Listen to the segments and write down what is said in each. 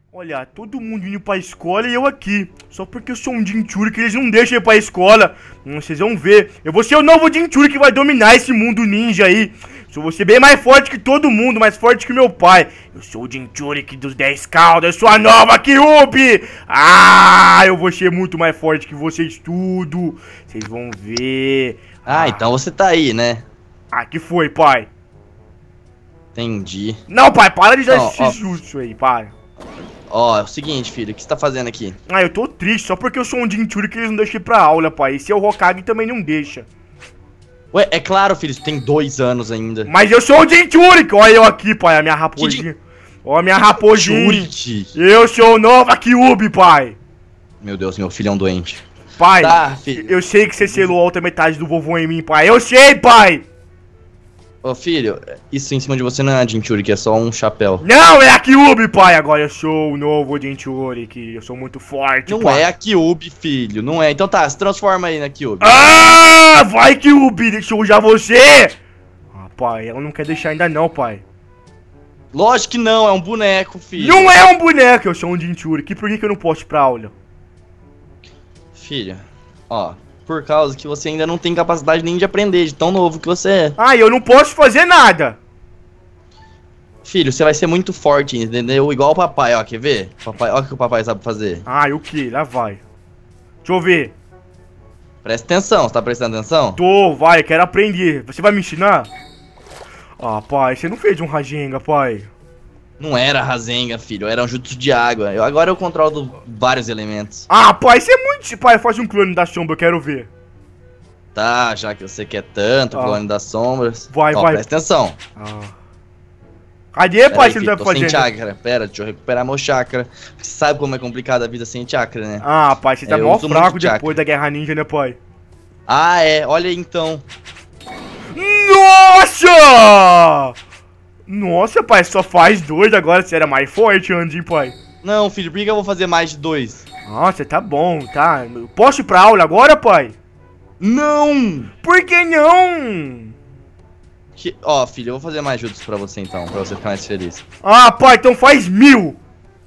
Olha, todo mundo indo pra escola e eu aqui. Só porque eu sou um Jinchuri que eles não deixam ir pra escola. Vocês vão ver. Eu vou ser o novo Jinchuri que vai dominar esse mundo ninja aí. Vou ser bem mais forte que todo mundo, mais forte que meu pai. Eu sou o Jinchuri dos 10 caudas, eu sou a nova Kyuubi. Ah, eu vou ser muito mais forte que vocês tudo. Vocês vão ver. Então você tá aí, né? Que foi, pai? Entendi. Não, pai, para de dar esse jutsu aí, para. É o seguinte, filho, o que você tá fazendo aqui? Eu tô triste, só porque eu sou um Jinchuri que eles não deixam ir pra aula, pai. E se é o Hokage também não deixa. Ué, é claro, filho, você tem 2 anos ainda. Mas eu sou o Jinchuri, olha eu aqui, pai, a minha raposinha. Olha a minha raposinha. Eu sou o novo Kyuubi, pai. Meu Deus, meu filho é um doente. Pai, filho. Eu sei que você selou a outra metade do vovô em mim, pai. Eu sei, pai. Ô, filho, isso em cima de você não é a Jinchuri, que é só um chapéu. Não, é a Kyuubi, pai. Agora eu sou o novo Jinchuri, que eu sou muito forte, não pai. Não é a Kyuubi, filho, não é. Então tá, se transforma aí na Kyuubi. Vai, Kyuubi, deixa eu usar você. Pai, ela não quer deixar ainda não, pai. Lógico que não, é um boneco, filho. Não é um boneco, eu sou um Jinchuri. Por que eu não posso ir pra aula? Filho, por causa que você ainda não tem capacidade nem de aprender, de tão novo que você é. Eu não posso fazer nada. Filho, você vai ser muito forte, entendeu? Igual o papai, quer ver? Papai, olha o que o papai sabe fazer. O que? Lá vai. Deixa eu ver. Presta atenção, você tá prestando atenção? Vai, eu quero aprender. Você vai me ensinar? Pai, você não fez um Rasengan, pai. Não era Rasengan, filho, era um jutsu de água. Agora eu controlo vários elementos. Pai, você é muito... Pai, faz um clone da sombra, eu quero ver. Tá, já que você quer tanto, clone das sombras. Vai. Presta atenção. Cadê, pai, você não tá fazendo? Sem chakra, pera, deixa eu recuperar meu chakra. Você sabe como é complicada a vida sem chakra, né? Pai, você tá mó fraco depois da Guerra Ninja, né, pai? Olha aí então. Nossa! Nossa, pai, só faz 2 agora, você era mais forte antes, hein, pai? Não, filho, por que eu vou fazer mais de 2? Nossa, tá bom, tá. Posso ir pra aula agora, pai? Não! Por que não? Filho, eu vou fazer mais jutsu pra você então, pra você ficar mais feliz. Pai, então faz 1000!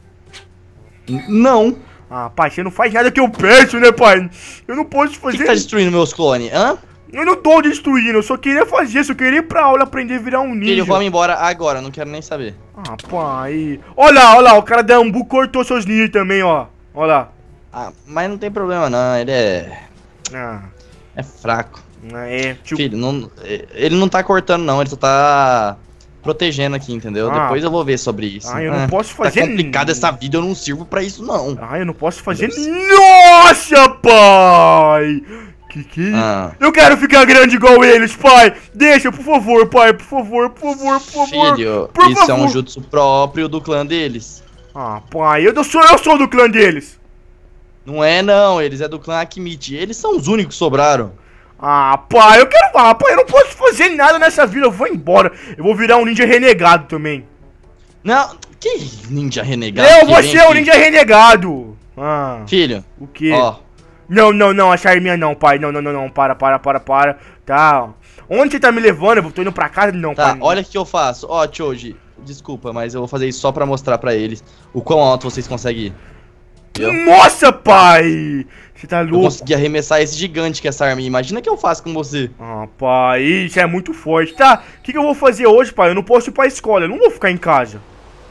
Não! Pai, você não faz nada que eu penso, né, pai? Eu não posso fazer... Por que tá destruindo meus clones, Eu não tô destruindo, eu só queria fazer isso, eu queria ir pra aula aprender a virar um ninja. Filho, vamos embora agora, não quero nem saber. Pai... Olha lá, o cara da Ambu cortou seus ninjas também, ó. Olha lá. Mas não tem problema não, ele é... É fraco. Filho, ele não tá cortando não, ele só tá protegendo aqui, entendeu? Depois eu vou ver sobre isso. Eu não posso fazer... Tá complicado essa vida, eu não sirvo pra isso não. Eu não posso fazer... Nossa, pai! Eu quero ficar grande igual eles, pai! Deixa, por favor, pai, por favor. Filho, isso é um jutsu próprio do clã deles. Pai, eu sou do clã deles. Não é não, eles é do clã Akimichi. Eles são os únicos que sobraram. Pai, eu quero... pai, eu não posso fazer nada nessa vida, eu vou embora. Eu vou virar um ninja renegado também. Não, que ninja renegado? Eu vou ser um ninja renegado. Filho. O quê? Não, essa arminha não, pai. Não, para. Tá. Onde você tá me levando? Eu tô indo pra casa? Não, tá, pai. Olha o que eu faço. Choji, desculpa, mas eu vou fazer isso só pra mostrar pra eles o quão alto vocês conseguem ir. Nossa, pai! Você tá louco? Eu consegui arremessar esse gigante que é essa arminha. Imagina o que eu faço com você. Pai, isso é muito forte. Tá, o que eu vou fazer hoje, pai? Eu não posso ir pra escola, eu não vou ficar em casa.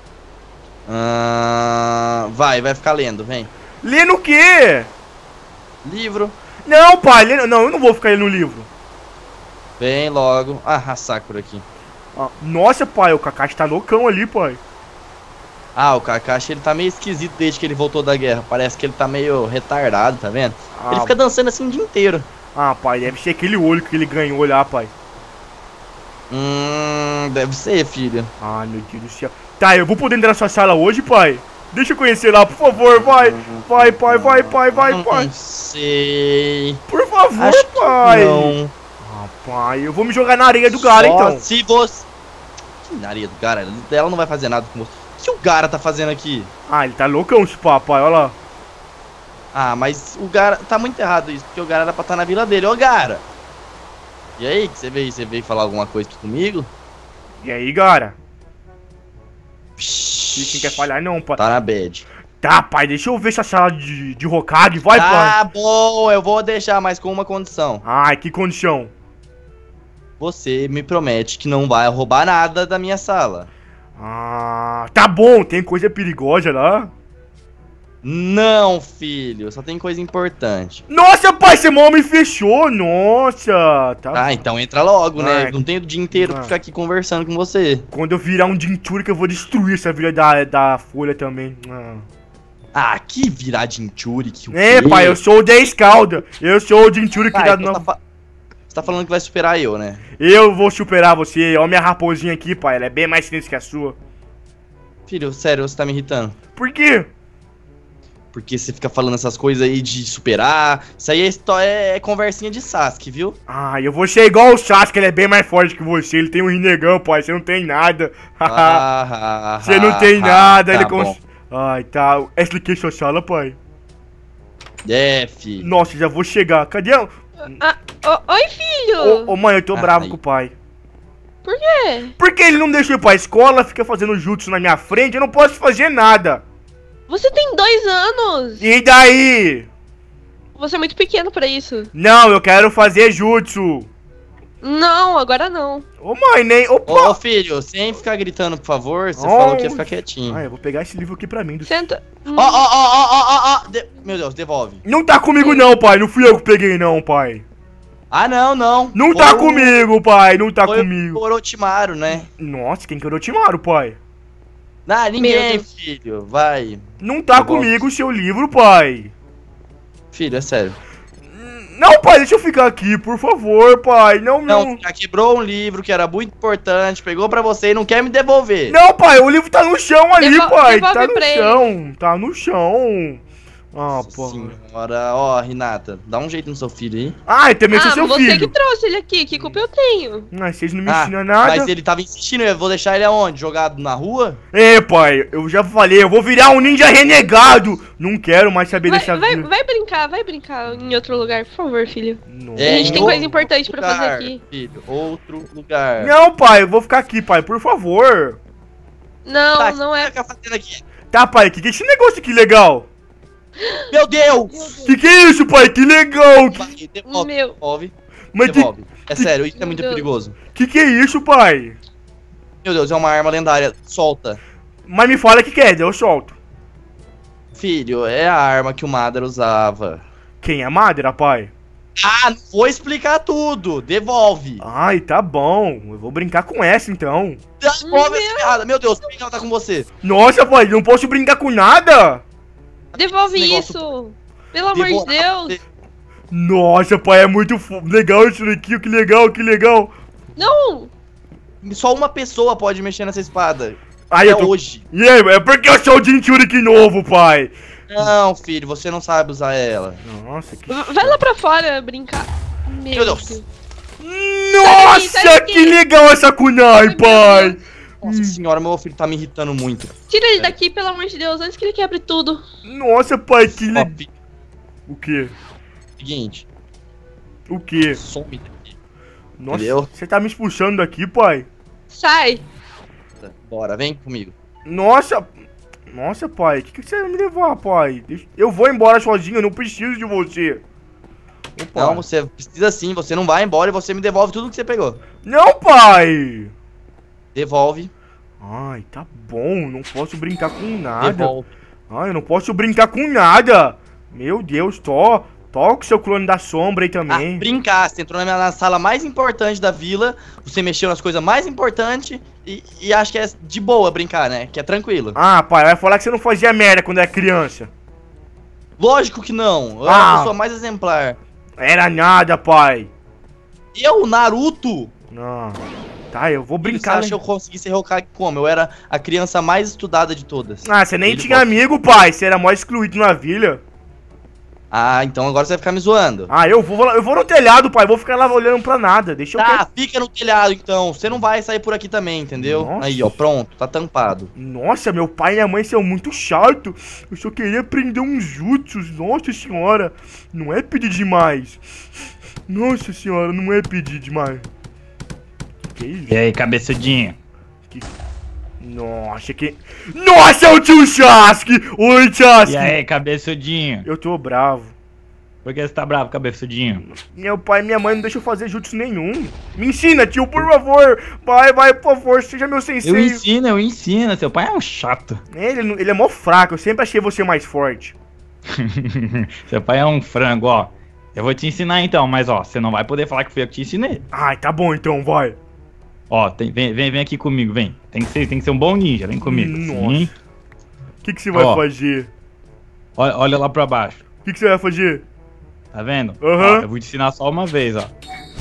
Vai ficar lendo, vem. Lendo o quê? Livro. Não, pai, não, eu não vou ficar lendo o livro. Vem logo. A Sakura aqui. Nossa, pai, o Kakashi tá loucão ali, pai. O Kakashi, ele tá meio esquisito desde que ele voltou da guerra. Parece que ele tá meio retardado, tá vendo? Ele fica dançando assim o dia inteiro. Pai, deve ser aquele olho que ele ganhou lá, pai. Deve ser, filho. Meu Deus do céu. Tá, eu vou poder entrar na sua sala hoje, pai? Deixa eu conhecer lá, por favor, vai. Vai. Não sei. Por favor, pai. Não. Pai, eu vou me jogar na areia do Gara, então. Se você... Que na areia do Gara? Ela não vai fazer nada com você. O que o Gara tá fazendo aqui? Ele tá loucão esse papai, olha lá. Mas o Gara... Tá muito errado isso, porque o Gara era pra estar na vila dele. Ô, Gara! E aí, que você veio falar alguma coisa aqui comigo? E aí, Gara? Isso não quer falhar não, pai. Tá na bad. Tá, pai, deixa eu ver essa sala de Hokage, vai, pai. Tá bom, eu vou deixar, mas com uma condição. Ai, que condição? Você me promete que não vai roubar nada da minha sala. Ah, tá bom, tem coisa perigosa lá? Não, filho, só tem coisa importante. Nossa, pai, você mal me fechou, nossa. Tá, então entra logo, né? Não tenho o dia inteiro pra ficar aqui conversando com você. Quando eu virar um Jinchuri que eu vou destruir essa vila da Folha também. Ah, que virar Jinchuri, que o quê? Pai, eu sou o 10 Calda. Eu sou o Jinchuri que dá então no... Você tá falando que vai superar eu, né? Eu vou superar você. Olha minha raposinha aqui, pai. Ela é bem mais sinistra que a sua. Filho, sério, você tá me irritando. Por quê? Porque você fica falando essas coisas aí de superar. Isso aí é conversinha de Sasuke, viu? Ah, eu vou ser igual o Sasuke, ele é bem mais forte que você. Ele tem um Rinnegan, pai. Você não tem nada. Você não tem nada. Ele Ai, tá. Essa aqui é sua sala, pai? É, filho. Nossa, já vou chegar. Cadê? Oi, filho! Ô, mãe, eu tô bravo com o pai. Por quê? Porque ele não deixa eu ir pra escola, fica fazendo jutsu na minha frente, eu não posso fazer nada. Você tem 2 anos! E daí? Você é muito pequeno pra isso. Não, eu quero fazer jutsu. Não, agora não. Ô, mãe, nem... Ô, filho, sem ficar gritando, por favor, você falou que ia ficar quietinho. Ah, eu vou pegar esse livro aqui pra mim. Senta. Meu Deus, devolve. Não tá comigo não, pai, não fui eu que peguei não, pai. Ah, não. Não tá comigo, pai, não tá comigo. Foi o Orochimaru, né? Nossa, quem que é o Orochimaru, pai? Ah, ninguém, filho, vai. Não tá comigo o seu livro, pai. Filho, é sério. Não, pai, deixa eu ficar aqui, por favor, pai. Não. Já quebrou um livro que era muito importante, pegou pra você e não quer me devolver. Não, pai, o livro tá no chão ali, pai. Tá no chão. Tá no chão. Ah, pô. Senhora, ó, Renata, dá um jeito no seu filho aí. Ah, eu também sou seu filho. Você que trouxe ele aqui, que culpa eu tenho? Vocês não me ensinam nada. Mas ele tava insistindo, eu vou deixar ele aonde? Jogado na rua? É, pai, eu já falei, eu vou virar um ninja renegado. Não quero mais saber dessa vida. Vai brincar em outro lugar, por favor, filho. Nossa. A gente tem coisa importante pra fazer aqui. Filho, outro lugar. Não, pai, eu vou ficar aqui, pai, por favor. Não, não é. O que você tá fazendo aqui? Tá, pai, que é esse negócio aqui legal? Meu Deus! Que é isso, pai? Que legal! Devolve. Mas devolve. É sério, isso é muito perigoso. Que é isso, pai? Meu Deus, é uma arma lendária. Solta. Mas me fala o que é, eu solto. Filho, é a arma que o Madara usava. Quem é Madara, pai? Ah, não vou explicar tudo. Devolve. Ai, tá bom. Eu vou brincar com essa, então. Devolve essa errada. Meu Deus, quem ela tá com você? Nossa, pai, não posso brincar com nada. Devolve isso. Pelo amor de Deus. Nossa, pai, é muito legal isso daqui. Que legal. Não. Só uma pessoa pode mexer nessa espada. Hoje. E aí, é porque eu sou o Jinchuriki novo, pai. Não, filho, você não sabe usar ela. Nossa, que... Vai lá pra fora brincar. Meu Deus. Nossa, que legal essa kunai, pai. Nossa senhora, meu filho tá me irritando muito. Tira ele daqui, pelo amor de Deus, antes que ele quebre tudo. Nossa, pai, que legal. O quê? Seguinte. O quê? Some daqui. Nossa, você tá me expulsando daqui, pai? Sai. Bora, vem comigo. Nossa, pai, que você vai me levar, pai? Eu vou embora sozinho, eu não preciso de você. Opa. Não, você precisa sim, você não vai embora e você me devolve tudo que você pegou. Não, pai! Devolve. Ai, tá bom, não posso brincar com nada. Devolve. Ai, eu não posso brincar com nada. Meu Deus, toca o seu clone da sombra aí também. Brincar, você entrou na sala mais importante da vila, você mexeu nas coisas mais importantes e acho que é de boa brincar, né? Que é tranquilo. Ah, pai, vai falar que você não fazia merda quando era criança. Lógico que não, eu era a pessoa mais exemplar. Era nada, pai. Eu, Naruto? Não. Tá, eu vou brincar. Você acha que eu consegui ser Hokage como? Eu era a criança mais estudada de todas. Ah, você nem tinha amigo, pai. Você era mó excluído na vila. Ah, então agora você vai ficar me zoando. Ah, eu vou no telhado, pai. Vou ficar lá olhando pra nada. Deixa eu... Tá, fica no telhado então. Você não vai sair por aqui também, entendeu? Nossa. Aí, ó, pronto. Tá tampado. Nossa, meu pai e minha mãe são muito chato. Eu só queria aprender uns jutsus. Nossa senhora. Não é pedir demais. Nossa senhora, não é pedir demais. Que isso? E aí, cabeçudinho? Nossa, que... Nossa, é o tio Chasque! Oi, Chasque! E aí, cabeçudinho? Eu tô bravo. Por que você tá bravo, cabeçudinho? Meu pai e minha mãe não deixam eu fazer jutsu nenhum. Me ensina, tio, por favor. Vai, por favor, seja meu sensei. Eu ensino. Seu pai é um chato. Ele é mó fraco, eu sempre achei você mais forte. Seu pai é um frango, ó. Eu vou te ensinar então, mas ó, você não vai poder falar que fui eu que te ensinei. Ai, tá bom então, vai. Ó, vem aqui comigo, vem. Tem que ser um bom ninja, vem comigo. Nossa. O que você vai fazer? Olha lá pra baixo. O que você vai fazer? Tá vendo? Aham. Eu vou te ensinar só uma vez, ó.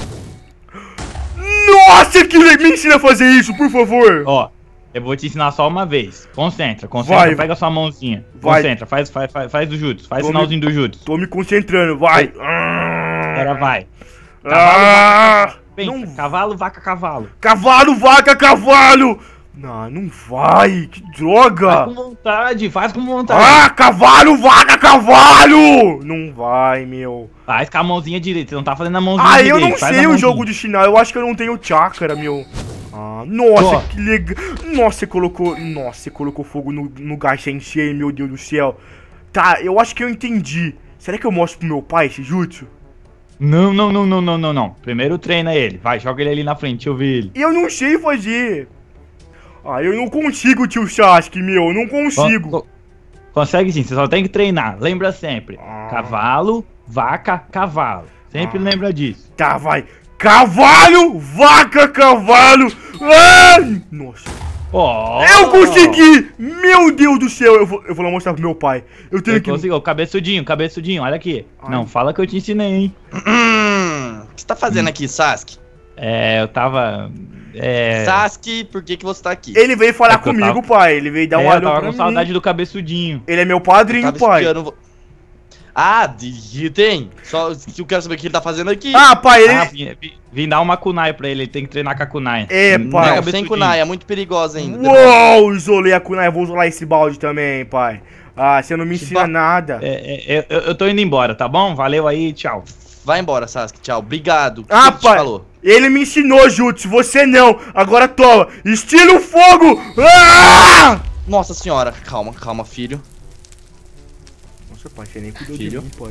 Nossa, que legal! Me ensina a fazer isso, por favor. Ó, eu vou te ensinar só uma vez. Concentra, Vai. pega a sua mãozinha. Vai. Concentra, faz do jutsu, faz sinalzinho do jutsu. Tô me concentrando, vai. Agora vai. Não... Cavalo, vaca, cavalo. Cavalo, vaca, cavalo! Não vai, que droga! Faz com vontade, faz com vontade. Ah, cavalo, vaca, cavalo! Não vai, meu. Faz com a mãozinha direita, você não tá fazendo a mãozinha Ah, direita. eu não sei o jogo de Shinar, eu acho que eu não tenho chakra, meu. Ah, nossa, que legal. Nossa, você colocou fogo no Gai Sensei, meu Deus do céu. Tá, eu acho que eu entendi. Será que eu mostro pro meu pai esse jutsu? Não. Primeiro treina ele. Vai, joga ele ali na frente, deixa eu ver ele. Eu não sei fazer. Ah, eu não consigo, tio Sasuke, meu. Eu não consigo. Consegue sim, você só tem que treinar. Lembra sempre. Cavalo, vaca, cavalo. Sempre lembra disso. Tá, vai. Cavalo, vaca, cavalo. Ai! Nossa. Oh. Eu consegui! Meu Deus do céu. Eu vou lá mostrar pro meu pai. Eu tenho que... Conseguiu. Cabeçudinho, olha aqui. Ai. Não, fala que eu te ensinei, hein. O que você tá fazendo aqui, Sasuke? Eu tava... Sasuke, por que você tá aqui? Ele veio falar comigo, pai. Ele veio dar um alô pra mim. Eu tava com saudade do cabeçudinho. Ele é meu padrinho, pai. Ah, tem. Só que eu quero saber o que ele tá fazendo aqui. Ah, pai, ele... Vim dar uma kunai pra ele tem que treinar com a kunai. É, pai. Não, sem kunai, é muito perigosa ainda. Uou, isolei a kunai. Vou isolar esse balde também, pai. Ah, você não me ensina nada. Eu tô indo embora, tá bom? Valeu aí, tchau. Vai embora, Sasuke, tchau. Obrigado. Ah, pai, ele me ensinou jutsu, você não. Agora toma, estilo fogo. Ah! Nossa senhora, calma, filho. Nossa, pai, você nem cuidou de mim, pai.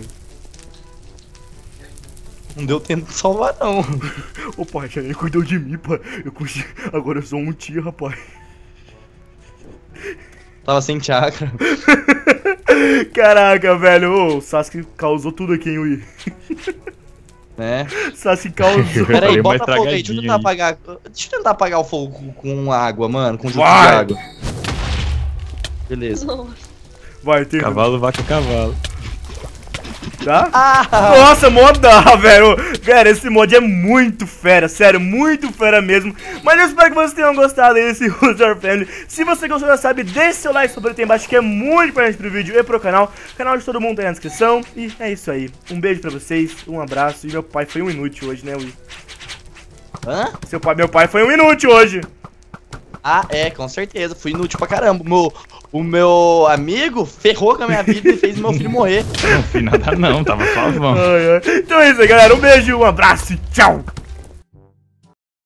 Não deu tempo de salvar, não. Ô, pai, você nem cuidou de mim, pai. Eu consegui... Agora eu sou um tio, rapaz. Tava sem chakra. Caraca, velho. Ô, o Sasuke causou tudo aqui, hein, Wii. Né? Sasuke causou. Peraí, bota fogo aí. Deixa eu tentar apagar o fogo com água, mano. Com jutsu de água. Beleza. Vai, tem. Cavalo, vaca, cavalo. Tá? Nossa, modar, velho. Cara, esse mod é muito fera, sério, muito fera mesmo. Mas eu espero que vocês tenham gostado desse User Family. Se você gostou, já sabe, deixe seu like sobre aí embaixo, que é muito importante pro vídeo e pro canal. O canal de todo mundo tá aí na descrição. E é isso aí. Um beijo pra vocês, um abraço. E meu pai foi um inútil hoje, né, Will? Hã? Meu pai foi um inútil hoje. Ah, com certeza. Fui inútil pra caramba. O meu amigo ferrou com a minha vida e fez meu filho morrer. Não fiz nada não, tava só vamos. Então é isso aí, galera. Um beijo, um abraço e tchau.